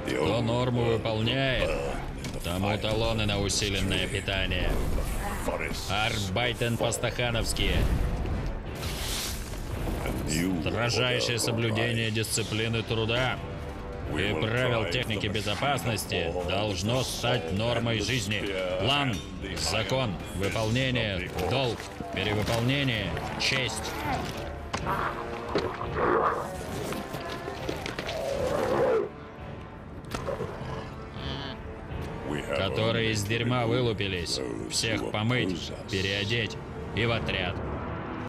Кто норму выполняет, тому талоны на усиленное питание. Арбайтен по-стахановски. Строжайшее соблюдение дисциплины труда и правил техники безопасности должно стать нормой жизни. План, закон, выполнение, долг, перевыполнение, честь. Которые из дерьма вылупились. Всех помыть, переодеть и в отряд.